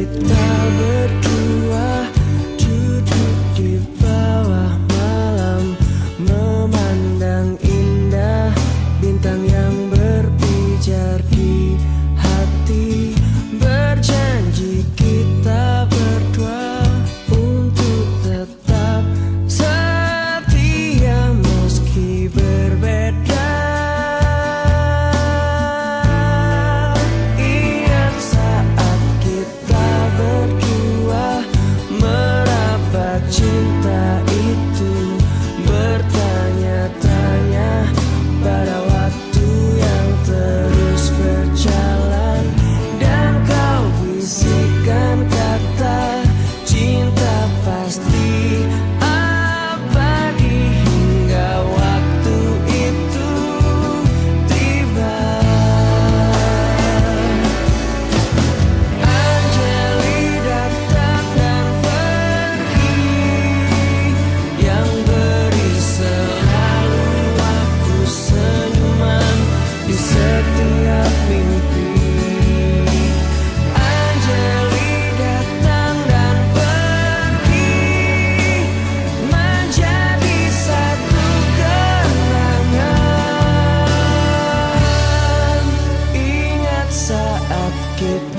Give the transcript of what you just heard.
kita berdua duduk di bawah malam, memandang indah bintang yang berpijar di hati. Berjanji kita berdua untuk tetap setia meski berbeda. Ingat saat kita berdua merapat cinta itu, bertanya-tanya pada waktu yang terus berjalan, dan kau bisikan kata cinta pasti abadi hingga waktu itu tiba. Anjali datang dan pergi, yang beri selalu aku senyuman di setiap mimpi. Anjali datang dan pergi, menjadi satu kenangan. Ingat saat kita